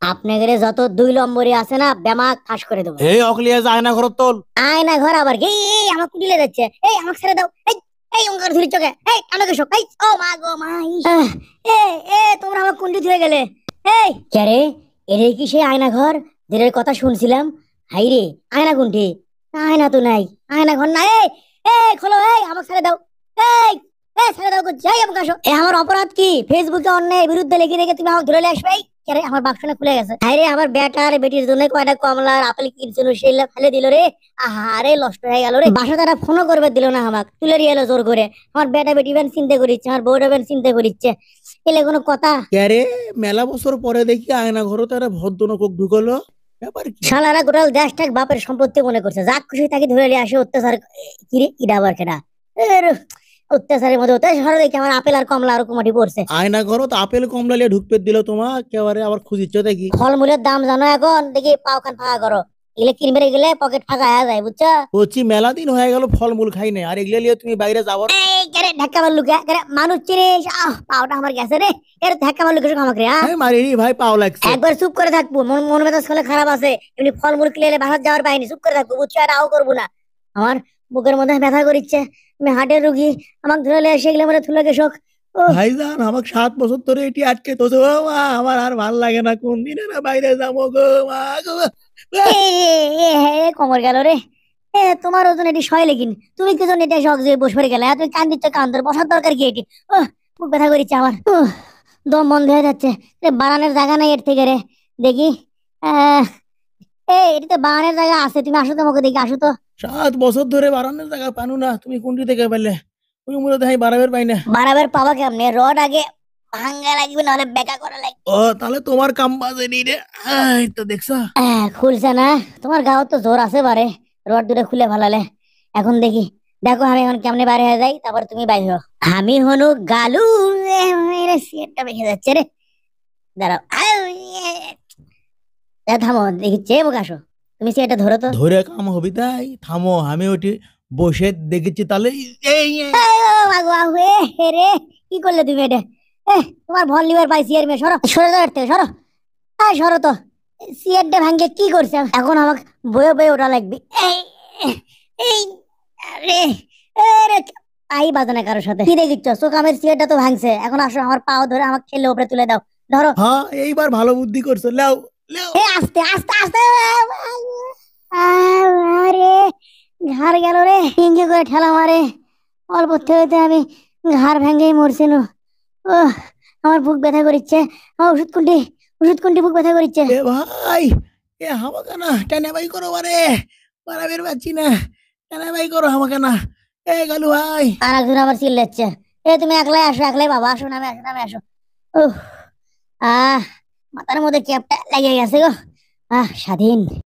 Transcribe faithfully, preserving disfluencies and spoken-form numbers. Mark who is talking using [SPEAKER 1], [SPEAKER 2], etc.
[SPEAKER 1] আপনাদের যত দুই নম্বরই আছে না বেমা ফাঁস করে দেবো।
[SPEAKER 2] এই অকলিয়া যায় না ঘর তোল।
[SPEAKER 1] আয়না ঘর আবার কি? এই আমার কুটিলে যাচ্ছে। এই আমাকে ছেড়ে দাও। এই এই ওঙ্কার ধরি চোখে। এই আমাকে সব। এই ও মা গো মা। আহ, এ এ তোমরা আমার কুন্ডি ধুয়ে গেলে। এই কে রে? এরে কি সেই আয়না ঘর যেটার কথা শুনছিলাম? হাই রে, আয়না কুন্ঠি? আয়না তো নাই, আয়না ঘর নাই। এই এই খোলো, এই আমাকে ছেড়ে দাও। এই এই ছেড়ে দাও করছি। এই আমাকে আসো। এ আমার অপরাধ কি? ফেসবুকে অন্যায়ের বিরুদ্ধে লিখে রেখে তুমি আমাকে ধরে নিয়ে আসবে? এই কে রে? আমার বাক্সটা খুলে গেছে। হাই রে, আমার বেটা আর বেটির জন্য কয়টা কমলা আর আপেল কিনছিল সেইলা ফেলে দিল রে। আহারে নষ্ট হয়ে গেল রে। বাসা তারা ফোনও করবে দিল না আমাকে, তুলে নিয়ে এলো জোর করে। আমার বেটা বেটি বেন চিন্তা করিচ্ছে, আমার বউটা বেন চিন্তা করিচ্ছে। এলে কোনো কথা?
[SPEAKER 2] ক্যারে মেলা বছর পরে দেখি আয়না ঘর তারা ভদ্রলোক ঢুকলো, ব্যাপার কি?
[SPEAKER 1] শালারা গোটাল দেশ টাক বাপের সম্পত্তি মনে করছে, যা খুশি তাকে ধরে নিয়ে আসে অত্যাচার। কিরে ইডা আবার কেনা? এর অত্যাচারের মধ্যে অত্যাচার দেখি আমার আপেল আর কমলা আর কুমাটি পড়ছে।
[SPEAKER 2] আয়না ঘর তো আপেল কমলা লিয়ে ঢুকপে দিল তোমার, একেবারে আবার খুঁজিচ্ছ দেখি।
[SPEAKER 1] ফলমূলের দাম জানো এখন? দেখি পাও খান ফাঁকা করো। এগুলো কিনবে গেলে পকেট ফাঁকা হয়ে যায়, বুঝছো?
[SPEAKER 2] বলছি মেলা দিন হয়ে গেল ফলমূল খাই নাই, আর এগুলো লিয়ে তুমি বাইরে যাবো?
[SPEAKER 1] এই কেরে ধাক্কা মারলু কে? কেরে মানুষ চিনিস? আহ পাওটা আমার গেছে রে। এর ধাক্কা মারলু কেসে আমাকে রে? হ্যাঁ,
[SPEAKER 2] হ্যাঁ মারিনি ভাই, পাও লাগছে।
[SPEAKER 1] একবার চুপ করে থাকবো। মন মন মেজাজ খেলে খারাপ আছে, এমনি ফলমূল কিনে বাসার যাওয়ার পাইনি। চুপ করে থাকবো, বুঝছো? আর আও করবো না। আমার বুকের মধ্যে ব্যথা করিচ্ছে, আমি হার্টের রুগী। আমাকে ধরে নিয়ে এসে এগুলো মানে থুলে কেশক। ও
[SPEAKER 2] ভাইজান আমাকে সাত বছর ধরে এটি আটকে তো, ও মা আমার আর ভাল লাগে না, কোন দিনে না বাইরে যাবো গো মা গো।
[SPEAKER 1] এ এ এ কোমর গেল রে। এ তোমার ওজন এটি সয় লেগিন, তুমি কি জন্য এটা শখ যে বসে পড়ে গেলে? এ, তুমি কান দিচ্ছ, কান ধরে বসার দরকার কি এটি? ও বুক ব্যথা করিচ্ছে আমার। উহ, দম বন্ধ হয়ে যাচ্ছে। এ, বানানোর জায়গা নাই এর থেকে রে। দেখি। আহ এই এটি তো বানানোর জায়গা আছে, তুমি আসো তো, আমাকে দেখি আসো তো।
[SPEAKER 2] সাত বছর ধরে বারান্দার জায়গা পানু না, তুমি কোনটি থেকে পেলে? ওই মূলত আমি বাড়াবের পাই না।
[SPEAKER 1] বারাবার পাবা কেমনে? রড আগে ভাঙ্গা লাগবে, নাহলে বেকা করা লাগবে।
[SPEAKER 2] ও তাহলে তোমার কাম বাজেনি রে। এই তো দেখছ।
[SPEAKER 1] আহ, খুলছে না? তোমার গাও তো জোর আছে বারে, রড দুটো খুলে ভালালে। এখন দেখি, দেখো আমি এখন কেমনে বাইরে হয়ে যাই, তারপর তুমি বাইরে হও। আমি হনু গালু। এ, এরে সিগারেটটা বেঁকে যাচ্ছে রে। দাঁড়াও। আউ, এ, এ, থামো দেখি, চেয়ে মুখ আসো। তুমি সিগারেটটা ধরো তো।
[SPEAKER 2] ধরে কাম হবি তাই থামো, আমি ওটি বসে দেখেছি তাহলে। এই এই,
[SPEAKER 1] এই, ও মাগো, আউ, এ, হে রে, কি করলে তুমি এটা? এ, তোমার ভল লিভার পাইছি এর মেয়ে, সরো সরে যাও এর থেকে, সরো। এই সরো তো। সিগারেটটা ভাঙ্গে কি করছে? এখন আমাকে বয়ে বয়ে ওটা লাগবে। এই এই আরে আরে, পাই বাজে না কারোর সাথে। কি দেখিচ্ছ? চোখামের সিগারেটটা তো ভাঙছে। এখন আসো, আমার পাও ধরে আমাকে ঠেলে উপরে তুলে দাও। ধরো।
[SPEAKER 2] হ্যাঁ এইবার ভালো বুদ্ধি করছো, লাও লাও।
[SPEAKER 1] এ আস্তে আস্তে আস্তে। আরে ঘাড় গেল রে, ইঞ্জি করে ঠেলা মারে। অল্প থেকে আমি ঘাড় ভেঙেই মরছিল। ও আমার বুক ব্যথা করিচ্ছে। আমার ওষুধ কোনটি? ওষুধ কোনটি? বুক ব্যথা করিচ্ছে।
[SPEAKER 2] এ ভাই, এ আমাকে না টানে বাই করো বারে, বাড়াবের পাচ্ছি না, টানে বাই করো আমাকে না। এ গালু ভাই।
[SPEAKER 1] আর একজন আবার চিল্লাচ্ছে। এ তুমি একলাই আসো, একলাই বাবা, আসো, নামে আসো, নামে আসো। উহ আহ মাথার মধ্যে ক্যাপটা লেগে গেছে গো। আহ স্বাধীন।